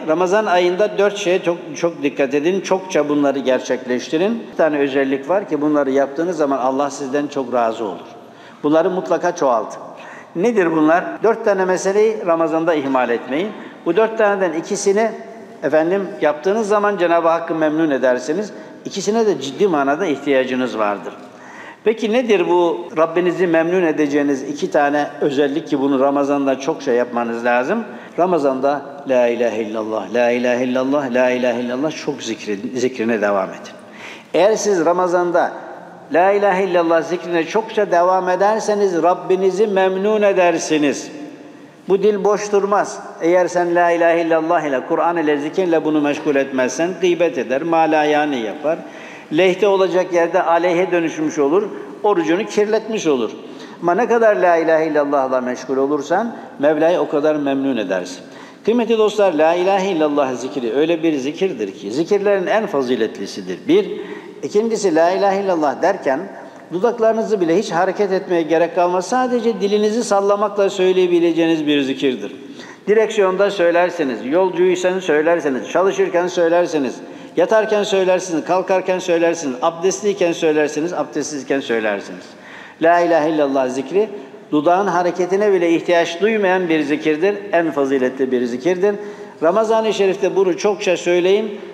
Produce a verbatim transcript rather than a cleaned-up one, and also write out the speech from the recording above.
Ramazan ayında dört şeye çok, çok dikkat edin. Çokça bunları gerçekleştirin. Bir tane özellik var ki bunları yaptığınız zaman Allah sizden çok razı olur. Bunları mutlaka çoğaltın. Nedir bunlar? Dört tane meseleyi Ramazan'da ihmal etmeyin. Bu dört taneden ikisini efendim yaptığınız zaman Cenab-ı Hakk'ı memnun edersiniz. İkisine de ciddi manada ihtiyacınız vardır. Peki nedir bu Rabbinizi memnun edeceğiniz iki tane özellik ki bunu Ramazan'da çok şey yapmanız lazım? Ramazan'da La ilahe illallah, La ilahe illallah, La ilahe illallah çok zikri, zikrine devam edin. Eğer siz Ramazan'da La ilahe illallah zikrine çokça devam ederseniz Rabbinizi memnun edersiniz. Bu dil boş durmaz. Eğer sen La ilahe illallah ile, Kur'an ile, zikirle bunu meşgul etmezsen gıybet eder, malayani yapar. Lehte olacak yerde aleyhe dönüşmüş olur, orucunu kirletmiş olur. Ama ne kadar La ilahe illallah'la meşgul olursan Mevla'yı o kadar memnun edersin. Kıymetli dostlar, La ilahe illallah zikri öyle bir zikirdir ki zikirlerin en faziletlisidir. Bir, ikincisi La ilahe illallah derken dudaklarınızı bile hiç hareket etmeye gerek kalmaz. Sadece dilinizi sallamakla söyleyebileceğiniz bir zikirdir. Direksiyonda söylerseniz, yolcuysanız söylerseniz, çalışırken söylerseniz, yatarken söylersiniz, kalkarken söylersiniz, abdestliyken söylersiniz, abdestsizken söylersiniz. La ilahe illallah zikri, dudağın hareketine bile ihtiyaç duymayan bir zikirdir, en faziletli bir zikirdir. Ramazan-ı Şerif'te bunu çokça söyleyin.